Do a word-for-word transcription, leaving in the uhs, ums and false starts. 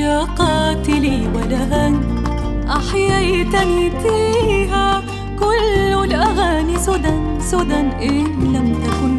يا قاتلي ولهن أحييتني تيها. كل الأغاني سدى سدى إن لم تكن